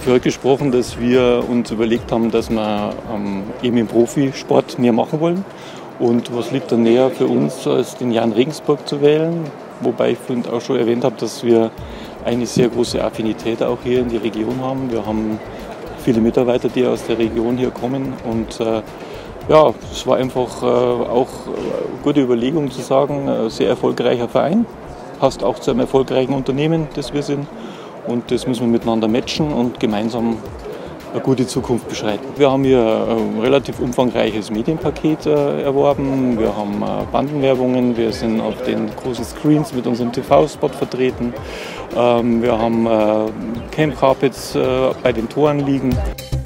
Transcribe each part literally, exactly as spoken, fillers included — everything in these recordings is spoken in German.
für heute gesprochen, dass wir uns überlegt haben, dass wir ähm, eben im Profisport mehr machen wollen. Und was liegt da näher für uns, als den Jan Regensburg zu wählen? Wobei ich vorhin auch schon erwähnt habe, dass wir eine sehr große Affinität auch hier in die Region haben. Wir haben viele Mitarbeiter, die aus der Region hier kommen. Und äh, ja, es war einfach äh, auch eine gute Überlegung zu sagen, ein sehr erfolgreicher Verein, passt auch zu einem erfolgreichen Unternehmen, das wir sind. Und das müssen wir miteinander matchen und gemeinsam eine gute Zukunft beschreiten. Wir haben hier ein relativ umfangreiches Medienpaket äh, erworben. Wir haben äh, Bandenwerbungen, wir sind auf den großen Screens mit unserem T V-Spot vertreten. Ähm, wir haben äh, Camp Carpets äh, bei den Toren liegen.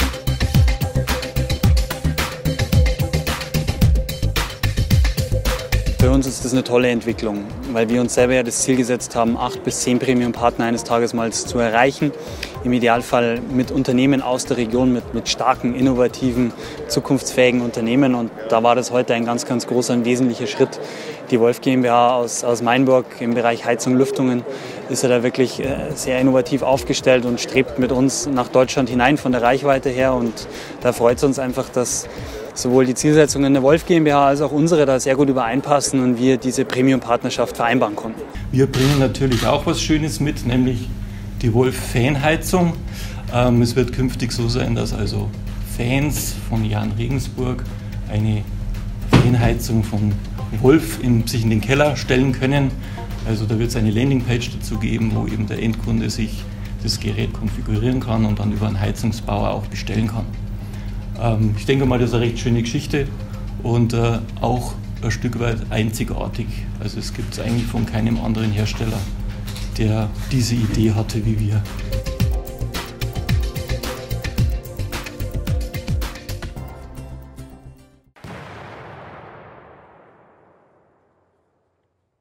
Für uns ist das eine tolle Entwicklung, weil wir uns selber ja das Ziel gesetzt haben, acht bis zehn Premium-Partner eines Tages mal zu erreichen. Im Idealfall mit Unternehmen aus der Region, mit, mit starken, innovativen, zukunftsfähigen Unternehmen. Und da war das heute ein ganz, ganz großer und wesentlicher Schritt. Die Wolf GmbH aus, aus Mainburg im Bereich Heizung, Lüftungen ist ja da wirklich sehr innovativ aufgestellt und strebt mit uns nach Deutschland hinein von der Reichweite her. Und da freut es uns einfach, dass sowohl die Zielsetzungen der Wolf GmbH als auch unsere da sehr gut übereinpassen und wir diese Premium-Partnerschaft vereinbaren konnten. Wir bringen natürlich auch was Schönes mit, nämlich die Wolf-Fan-Heizung. Ähm, es wird künftig so sein, dass also Fans von Jan Regensburg eine Fanheizung von Wolf in, sich in den Keller stellen können. Also da wird es eine Landingpage dazu geben, wo eben der Endkunde sich das Gerät konfigurieren kann und dann über einen Heizungsbauer auch bestellen kann. Ähm, ich denke mal, das ist eine recht schöne Geschichte und äh, auch ein Stück weit einzigartig. Also es gibt es eigentlich von keinem anderen Hersteller, der diese Idee hatte wie wir.